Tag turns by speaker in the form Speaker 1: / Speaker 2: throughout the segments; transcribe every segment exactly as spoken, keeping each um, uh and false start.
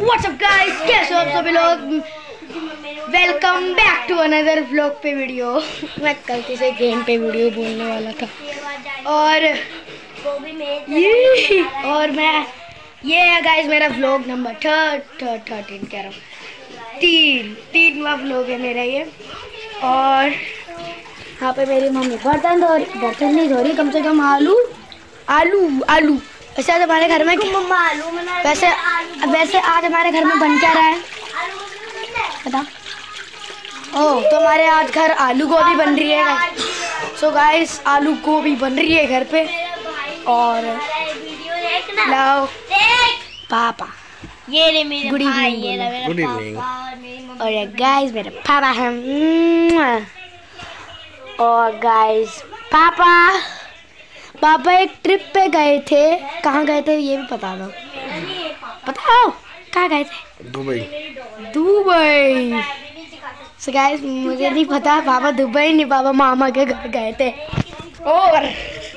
Speaker 1: What's up guys, कैसे हो आप सभी लोग। Welcome back to another vlog पे वीडियो। मैं गलती से गेम पे वीडियो बोलने वाला था और ये और मैं ये है गाइस मेरा vlog number third third thirteen कह रहा हूँ, तीन तीनवा व्लॉग है मेरा ये। और यहाँ पे मेरी मम्मी बर्तन धो रही, बर्तन नहीं धो रही, कम से कम आलू आलू आलू वैसे आज हमारे घर में आलू वैसे वैसे आज हमारे घर में बन क्या रहा है पता? ओह, तो हमारे आज घर आलू गोभी बन रही है। सो गाइस, आलू गोभी बन रही है घर पे। और लाओ पापा,
Speaker 2: ये रे मेरे
Speaker 1: गुड
Speaker 2: भाई,
Speaker 1: इवनिंग,
Speaker 2: ये रे
Speaker 3: गुड
Speaker 2: मेरे
Speaker 3: इवनिंग।
Speaker 2: पापा।
Speaker 1: और ये गाइस मेरे पापा हैं। और गाइस पापा पापा एक ट्रिप पे गए थे। कहाँ गए थे ये भी बता दो, बताओ कहाँ गए थे?
Speaker 3: दुबई।
Speaker 1: दुबई। सो गाइस मुझे नहीं पता, पापा दुबई नहीं, पापा मामा के घर गए थे। और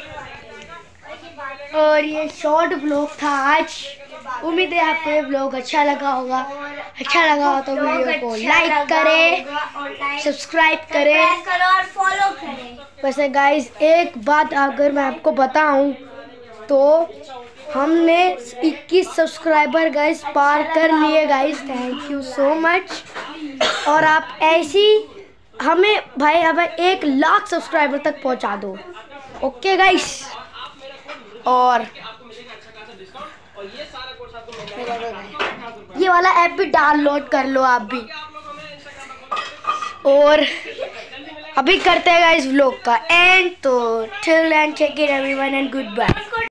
Speaker 1: और ये शॉर्ट व्लॉग था आज। उम्मीद है आपको ये व्लॉग अच्छा लगा होगा। अच्छा लगा हो तो वीडियो को लाइक करें, सब्सक्राइब करें
Speaker 2: और फॉलो करें।
Speaker 1: वैसे गाइस एक बात अगर मैं आपको बताऊं तो हमने इक्कीस सब्सक्राइबर गाइस पार कर लिए guys. Thank you so much. और आप ऐसी हमें भाई अब एक लाख सब्सक्राइबर तक पहुंचा दो। Okay guys. और ये वाला ऐप भी डाउनलोड कर लो आप भी। और अभी करते हैं गाइस व्लॉग का एंड। तो till end take care everyone and good bye.